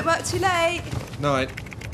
Don't work too late. Night.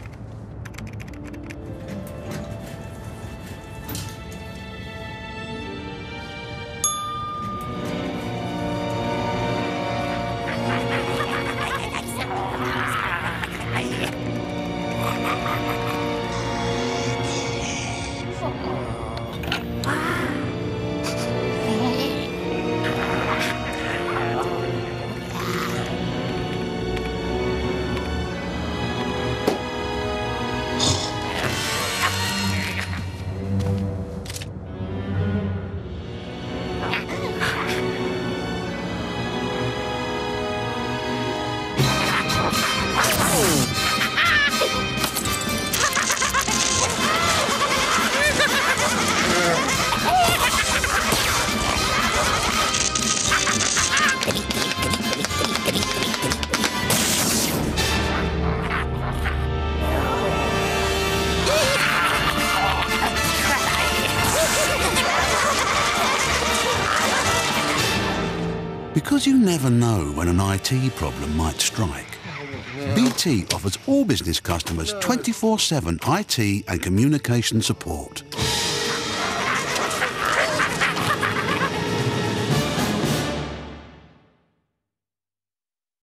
Because you never know when an IT problem might strike, BT offers all business customers 24/7 IT and communication support.